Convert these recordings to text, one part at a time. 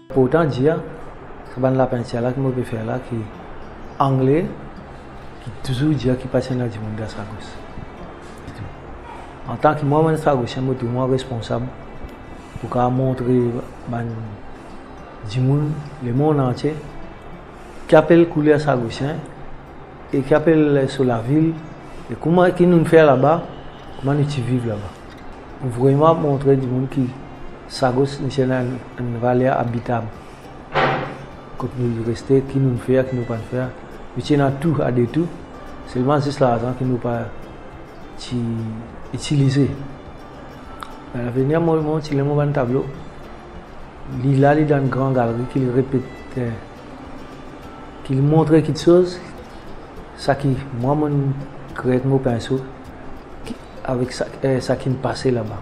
Pourtant, dire, c'est la peinture là que je peux faire là, qui est anglais, qui toujours dit qu'il passe dans le monde de Sagos. En tant que moi, je suis responsable pour montrer le monde entier qui appelle couler Sagosien et qui appelle sur la ville et comment nous fait là-bas, comment nous vivons là-bas. Pour vraiment montrer du monde qui Sagos est une vallée habitable. Quand nous restons, qui nous fait, qui nous pas faire, nous tenons tout à des tout, seulement c'est l'argent qui nous pas utiliser. À l'avenir, moi, je vais un tableau. Il est dans une grande galerie qu'il répète, qu'il montre quelque chose, ça qui, moi, je crée mon pinceau avec ça qui me passait là-bas.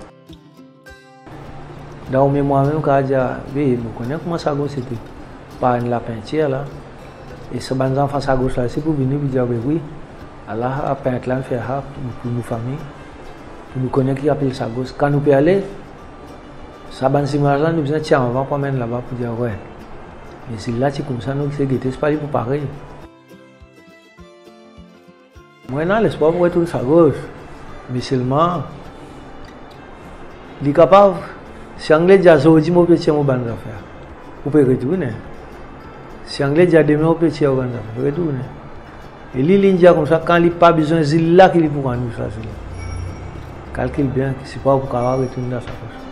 Donc, moi-même, quand je dis, je connais comment ça c'était par la peinture là, et ce que enfants à gauche là, c'est pour venir vous dire, oui, Allah a peint là, faire pour nos familles. Nous connaissons qui appelle ça gosse. Quand nous pouvons aller, ça banque là, nous disons tiens, on va pas mettre là-bas pour dire ouais. Mais c'est là c'est comme ça nous c'est guetté, c'est pas pour pareil. Moi non, l'espoir pour retourner ça gauche. Mais seulement il est capable si anglais dit aujourd'hui moi peut tirer mon bande d'affaires. Vous pouvez retourner. Si anglais dit demain on peut tirer mon bande d'affaires, retourner. Et l'île dit comme ça quand il pas besoin c'est là qu'il pour nous ça. Calcule bien, c'est pas pour retourner dans sa poche.